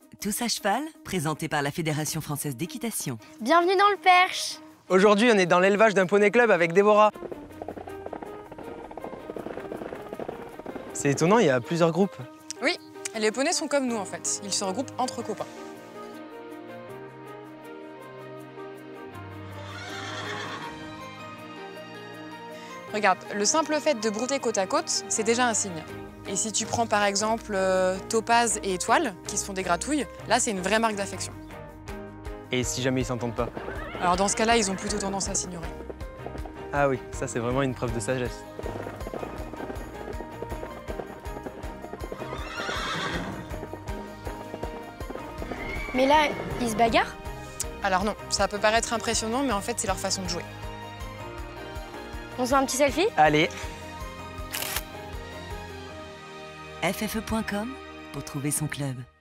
Tous à cheval, présenté par la Fédération française d'équitation. Bienvenue dans le Perche. Aujourd'hui, on est dans l'élevage d'un poney club avec Déborah. C'est étonnant, il y a plusieurs groupes. Oui, les poneys sont comme nous en fait. Ils se regroupent entre copains. Regarde, le simple fait de brouter côte à côte, c'est déjà un signe. Et si tu prends par exemple Topaz et Étoile, qui se font des gratouilles, là c'est une vraie marque d'affection. Et si jamais ils s'entendent pas? Alors dans ce cas-là, ils ont plutôt tendance à s'ignorer. Ah oui, ça c'est vraiment une preuve de sagesse. Mais là, ils se bagarrent? Alors non, ça peut paraître impressionnant, mais en fait c'est leur façon de jouer. On se fait un petit selfie? Allez. FFE.com pour trouver son club.